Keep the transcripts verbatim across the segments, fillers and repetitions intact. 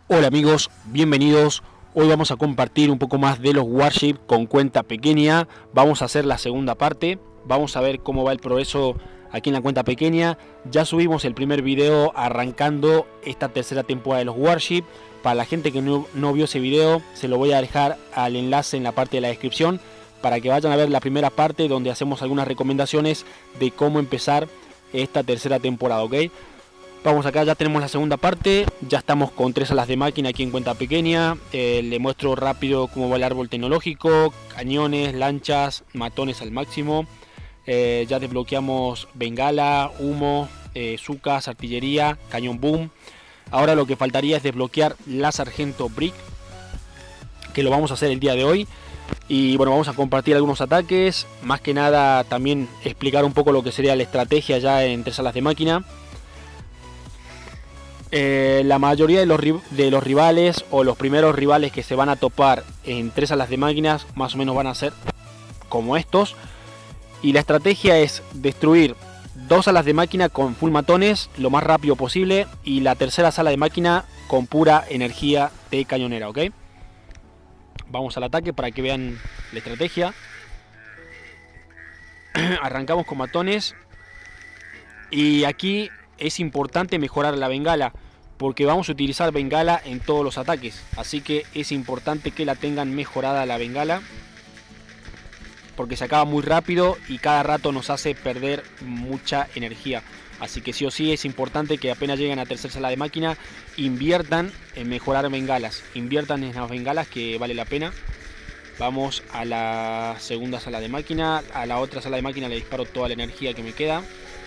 Hola amigos, bienvenidos. Hoy vamos a compartir un poco más de los Warships con cuenta pequeña. Vamos a hacer la segunda parte. Vamos a ver cómo va el progreso aquí en la cuenta pequeña. Ya subimos el primer video arrancando esta tercera temporada de los Warships. Para la gente que no, no vio ese video, se lo voy a dejar al enlace en la parte de la descripción para que vayan a ver la primera parte donde hacemos algunas recomendaciones de cómo empezar esta tercera temporada, ¿ok? Vamos acá, ya tenemos la segunda parte, ya estamos con tres salas de máquina aquí en cuenta pequeña. Eh, le muestro rápido cómo va el árbol tecnológico, cañones, lanchas, matones al máximo. Eh, ya desbloqueamos bengala, humo, eh, zucas, artillería, cañón boom. Ahora lo que faltaría es desbloquear la sargento brick, que lo vamos a hacer el día de hoy. Y bueno, vamos a compartir algunos ataques, más que nada también explicar un poco lo que sería la estrategia ya en tres salas de máquina. Eh, la mayoría de los, de los rivales o los primeros rivales que se van a topar en tres salas de máquinas más o menos van a ser como estos, y la estrategia es destruir dos salas de máquina con full matones lo más rápido posible y la tercera sala de máquina con pura energía de cañonera, ¿ok? Vamos al ataque para que vean la estrategia. Arrancamos con matones y aquí es importante mejorar la bengala, porque vamos a utilizar bengala en todos los ataques, así que es importante que la tengan mejorada la bengala, porque se acaba muy rápido y cada rato nos hace perder mucha energía. Así que sí o sí es importante que apenas lleguen a tercera sala de máquina inviertan en mejorar bengalas, inviertan en las bengalas, que vale la pena. Vamos a la segunda sala de máquina, a la otra sala de máquina le disparo toda la energía que me queda.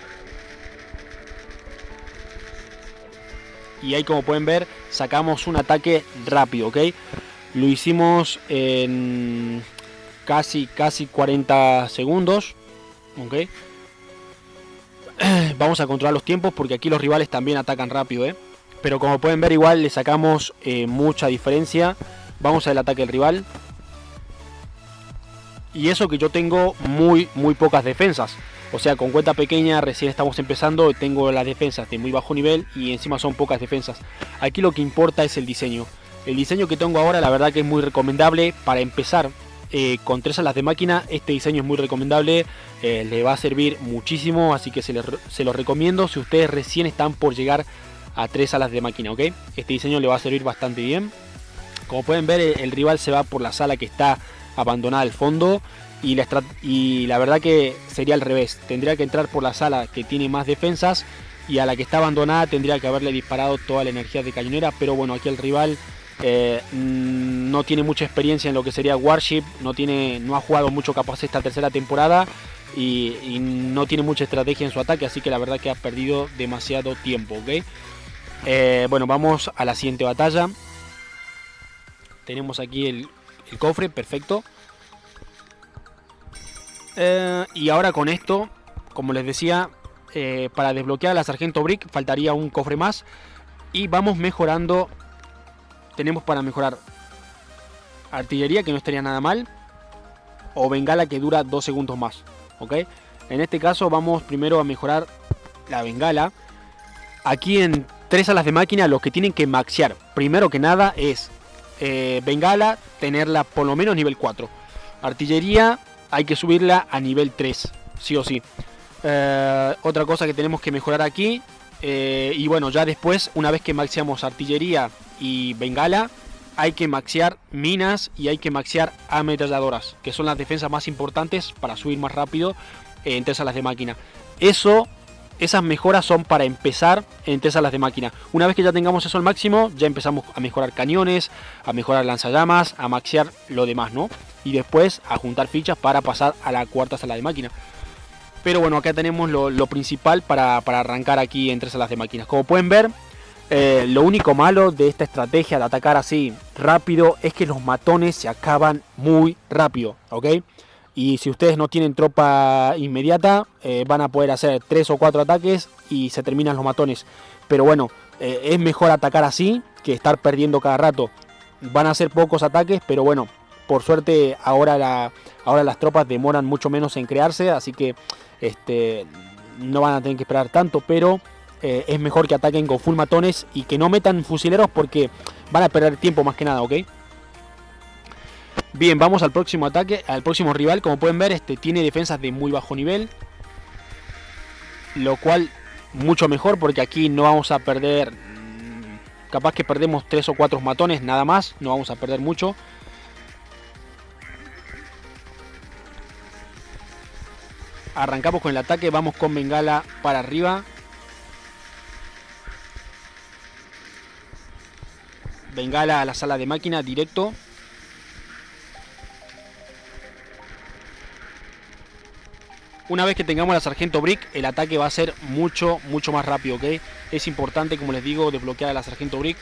Y ahí, como pueden ver, sacamos un ataque rápido, ¿ok? Lo hicimos en casi, casi cuarenta segundos, ¿ok? Vamos a controlar los tiempos porque aquí los rivales también atacan rápido, ¿eh? Pero como pueden ver, igual le sacamos eh, mucha diferencia. Vamos al ataque del rival. Y eso que yo tengo muy, muy pocas defensas. O sea, con cuenta pequeña recién estamos empezando, tengo las defensas de muy bajo nivel y encima son pocas defensas. Aquí lo que importa es el diseño. El diseño que tengo ahora, la verdad que es muy recomendable para empezar eh, con tres salas de máquina. Este diseño es muy recomendable, eh, le va a servir muchísimo, así que se, le, se lo recomiendo si ustedes recién están por llegar a tres salas de máquina, ¿ok? Este diseño le va a servir bastante bien. Como pueden ver, el, el rival se va por la sala que está abandonada al fondo. Y la, y la verdad que sería al revés, tendría que entrar por la sala que tiene más defensas y a la que está abandonada tendría que haberle disparado toda la energía de cañonera. Pero bueno, aquí el rival eh, no tiene mucha experiencia en lo que sería Warship, no, tiene, no ha jugado mucho capaz esta tercera temporada y, y no tiene mucha estrategia en su ataque, así que la verdad que ha perdido demasiado tiempo, ¿ok? Eh, bueno, vamos a la siguiente batalla. Tenemos aquí el, el cofre, perfecto. Eh, y ahora con esto, como les decía, eh, para desbloquear a la sargento brick faltaría un cofre más. Y vamos mejorando. Tenemos para mejorar artillería, que no estaría nada mal, o bengala, que dura dos segundos más, ¿ok? En este caso vamos primero a mejorar la bengala. Aquí en tres salas de máquina lo que tienen que maxear primero que nada es eh, bengala, tenerla por lo menos nivel cuatro. Artillería hay que subirla a nivel tres, sí o sí. Eh, otra cosa que tenemos que mejorar aquí. Eh, y bueno, ya después, una vez que maxeamos artillería y bengala, hay que maxear minas y hay que maxear ametralladoras, que son las defensas más importantes para subir más rápido eh, en tres salas de máquina. Eso, esas mejoras son para empezar en tres salas de máquina. Una vez que ya tengamos eso al máximo, ya empezamos a mejorar cañones, a mejorar lanzallamas, a maxear lo demás, ¿no? Y después a juntar fichas para pasar a la cuarta sala de máquina. Pero bueno, acá tenemos lo, lo principal para, para arrancar aquí en tres salas de máquinas. Como pueden ver, eh, lo único malo de esta estrategia de atacar así rápido es que los matones se acaban muy rápido, ¿ok? Y si ustedes no tienen tropa inmediata, eh, van a poder hacer tres o cuatro ataques y se terminan los matones. Pero bueno, eh, es mejor atacar así que estar perdiendo cada rato. Van a ser pocos ataques, pero bueno, por suerte ahora, la, ahora las tropas demoran mucho menos en crearse, así que este, no van a tener que esperar tanto. Pero eh, es mejor que ataquen con full matones y que no metan fusileros porque van a perder tiempo más que nada, ¿ok? Bien, vamos al próximo ataque, al próximo rival. Como pueden ver, este tiene defensas de muy bajo nivel, lo cual mucho mejor porque aquí no vamos a perder, capaz que perdemos tres o cuatro matones nada más, no vamos a perder mucho. Arrancamos con el ataque, vamos con bengala para arriba. Bengala a la sala de máquina directo. Una vez que tengamos la Sargento Brick, el ataque va a ser mucho, mucho más rápido, ¿ok? Es importante, como les digo, desbloquear a la Sargento Brick.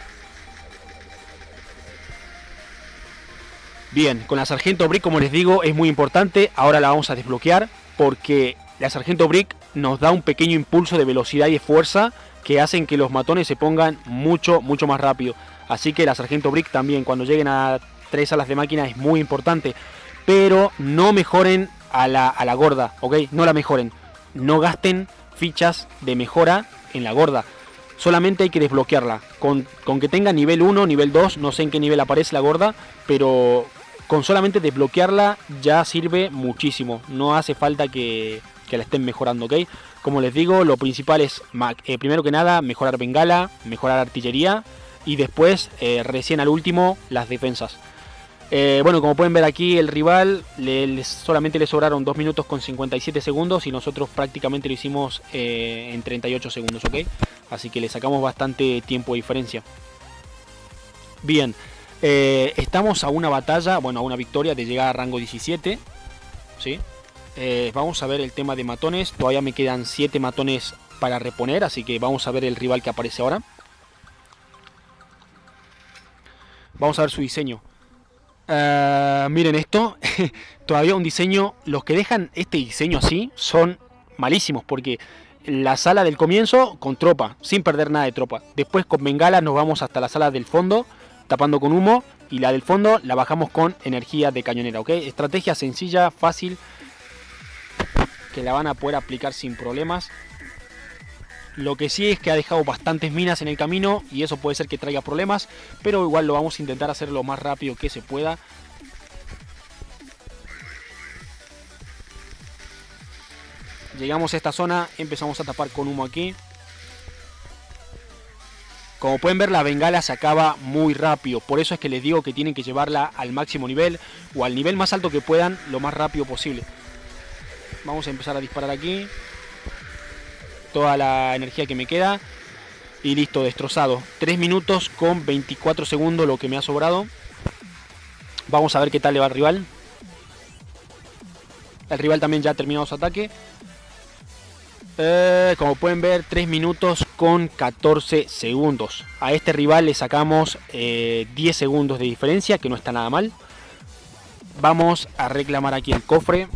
Bien, con la Sargento Brick, como les digo, es muy importante. Ahora la vamos a desbloquear porque la Sargento Brick nos da un pequeño impulso de velocidad y de fuerza que hacen que los matones se pongan mucho, mucho más rápido. Así que la Sargento Brick también, cuando lleguen a tres salas de máquina, es muy importante. Pero no mejoren a la, a la gorda, ¿ok? No la mejoren. No gasten fichas de mejora en la gorda. Solamente hay que desbloquearla. Con, con que tenga nivel uno, nivel dos, no sé en qué nivel aparece la gorda, pero con solamente desbloquearla ya sirve muchísimo. No hace falta que, que la estén mejorando, ¿ok? Como les digo, lo principal es, eh, primero que nada, mejorar bengala, mejorar artillería y después, eh, recién al último, las defensas. Eh, bueno, como pueden ver aquí, el rival le, le, solamente le sobraron dos minutos con cincuenta y siete segundos y nosotros prácticamente lo hicimos eh, en treinta y ocho segundos, ¿ok? Así que le sacamos bastante tiempo de diferencia. Bien, eh, estamos a una batalla, bueno, a una victoria de llegar a rango diecisiete, ¿sí? Eh, vamos a ver el tema de matones, todavía me quedan siete matones para reponer, así que vamos a ver el rival que aparece ahora. Vamos a ver su diseño. Uh, miren esto, todavía un diseño, los que dejan este diseño así son malísimos porque la sala del comienzo con tropa, sin perder nada de tropa, después con bengala nos vamos hasta la sala del fondo tapando con humo y la del fondo la bajamos con energía de cañonera, ¿ok? Estrategia sencilla, fácil, que la van a poder aplicar sin problemas. Lo que sí es que ha dejado bastantes minas en el camino y eso puede ser que traiga problemas, pero igual lo vamos a intentar hacer lo más rápido que se pueda. Llegamos a esta zona, empezamos a tapar con humo aquí. Como pueden ver, la bengala se acaba muy rápido, por eso es que les digo que tienen que llevarla al máximo nivel o al nivel más alto que puedan lo más rápido posible. Vamos a empezar a disparar aquí. Toda la energía que me queda. Y listo, destrozado. tres minutos con veinticuatro segundos lo que me ha sobrado. Vamos a ver qué tal le va al rival. El rival también ya ha terminado su ataque. Eh, como pueden ver, tres minutos con catorce segundos. A este rival le sacamos eh, diez segundos de diferencia, que no está nada mal. Vamos a reclamar aquí el cofre.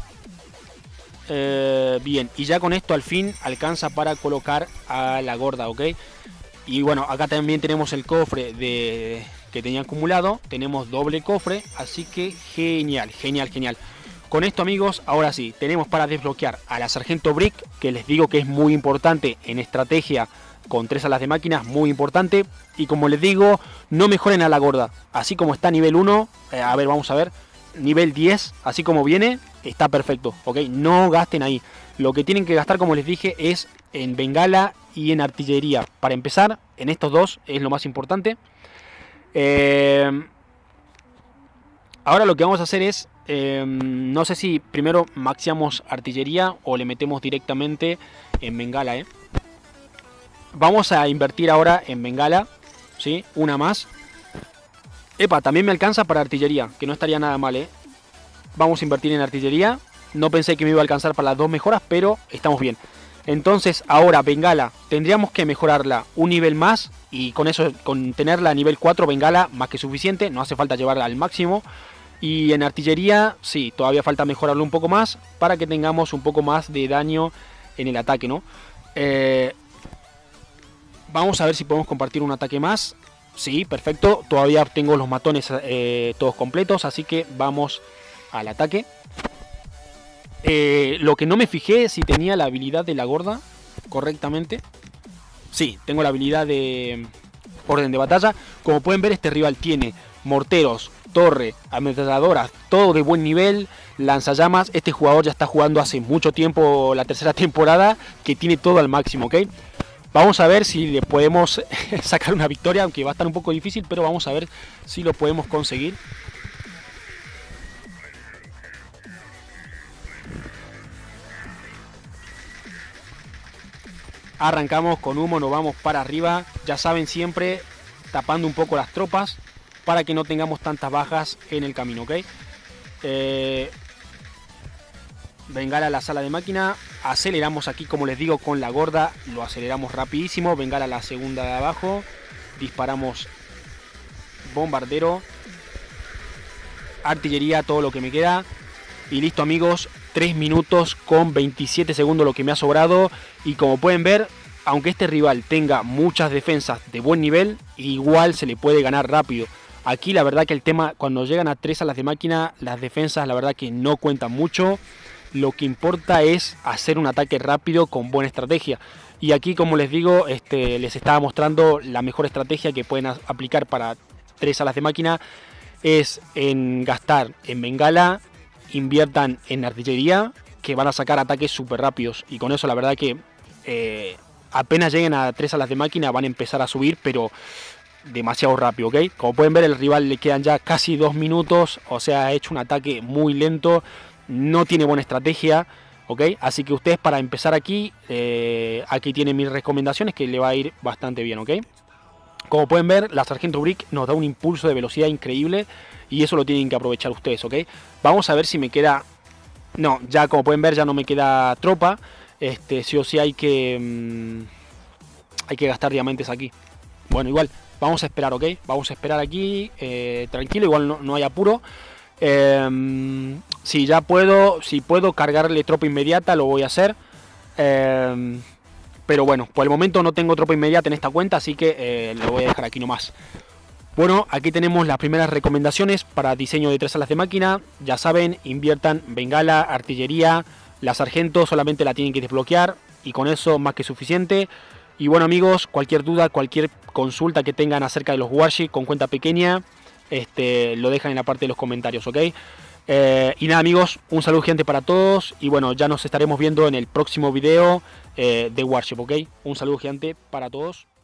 Eh, bien, y ya con esto al fin alcanza para colocar a la gorda, ¿ok? Y bueno, acá también tenemos el cofre de que tenía acumulado. Tenemos doble cofre, así que genial, genial, genial. Con esto, amigos, ahora sí, tenemos para desbloquear a la Sargento Brick, que les digo que es muy importante en estrategia con tres alas de máquinas, muy importante. Y como les digo, no mejoren a la gorda, así como está nivel uno, eh, a ver, vamos a ver, nivel diez, así como viene, está perfecto, ¿ok? No gasten ahí. Lo que tienen que gastar, como les dije, es en bengala y en artillería. Para empezar, en estos dos es lo más importante. Eh, ahora lo que vamos a hacer es, eh, no sé si primero maxiamos artillería o le metemos directamente en bengala, ¿eh? Vamos a invertir ahora en bengala, ¿sí? Una más. Epa, también me alcanza para artillería, que no estaría nada mal, ¿eh? Vamos a invertir en artillería. No pensé que me iba a alcanzar para las dos mejoras, pero estamos bien. Entonces ahora bengala, tendríamos que mejorarla un nivel más. Y con eso, con tenerla a nivel cuatro, bengala más que suficiente. No hace falta llevarla al máximo. Y en artillería, sí, todavía falta mejorarlo un poco más para que tengamos un poco más de daño en el ataque, ¿no? Eh, vamos a ver si podemos compartir un ataque más. Sí, perfecto. Todavía tengo los matones eh, todos completos, así que vamos al ataque. Eh, lo que no me fijé si tenía la habilidad de la gorda correctamente. Sí, tengo la habilidad de orden de batalla. Como pueden ver, este rival tiene morteros, torre, ametralladoras, todo de buen nivel, lanzallamas. Este jugador ya está jugando hace mucho tiempo la tercera temporada, que tiene todo al máximo, ¿ok? Vamos a ver si le podemos sacar una victoria, aunque va a estar un poco difícil, pero vamos a ver si lo podemos conseguir. Arrancamos con humo, nos vamos para arriba. Ya saben, siempre tapando un poco las tropas para que no tengamos tantas bajas en el camino, ¿ok? Eh, Bengala a la sala de máquina. Aceleramos aquí, como les digo, con la gorda. Lo aceleramos rapidísimo. Bengala a la segunda de abajo. Disparamos bombardero. Artillería, todo lo que me queda. Y listo, amigos. tres minutos con veintisiete segundos lo que me ha sobrado. Y como pueden ver, aunque este rival tenga muchas defensas de buen nivel, igual se le puede ganar rápido. Aquí la verdad que el tema, cuando llegan a tres salas de máquina, las defensas la verdad que no cuentan mucho. Lo que importa es hacer un ataque rápido con buena estrategia. Y aquí, como les digo, este, les estaba mostrando la mejor estrategia que pueden aplicar para tres salas de máquina. Es en gastar en bengala, inviertan en artillería, que van a sacar ataques súper rápidos. Y con eso la verdad que eh, apenas lleguen a tres salas de máquina van a empezar a subir, pero demasiado rápido, ¿ok? Como pueden ver, el rival le quedan ya casi dos minutos, o sea, ha hecho un ataque muy lento. No tiene buena estrategia, ¿ok? Así que ustedes, para empezar aquí, eh, aquí tienen mis recomendaciones, que le va a ir bastante bien, ¿ok? Como pueden ver, la Sargento Brick nos da un impulso de velocidad increíble y eso lo tienen que aprovechar ustedes, ¿ok? Vamos a ver si me queda... No, ya como pueden ver ya no me queda tropa. Este, sí o sí hay que... Mmm, hay que gastar diamantes aquí. Bueno, igual, vamos a esperar, ¿ok? Vamos a esperar aquí, eh, tranquilo, igual no, no hay apuro. Eh, si ya puedo, si puedo cargarle tropa inmediata, lo voy a hacer. Eh, pero bueno, por el momento no tengo tropa inmediata en esta cuenta, así que eh, lo voy a dejar aquí nomás. Bueno, aquí tenemos las primeras recomendaciones para diseño de tres salas de máquina. Ya saben, inviertan bengala, artillería. La sargento solamente la tienen que desbloquear y con eso más que suficiente. Y bueno, amigos, cualquier duda, cualquier consulta que tengan acerca de los Warship con cuenta pequeña, Este, lo dejan en la parte de los comentarios, ¿ok? Eh, y nada, amigos, un saludo gigante para todos. Y bueno, ya nos estaremos viendo en el próximo video eh, de Warship, ¿ok? Un saludo gigante para todos.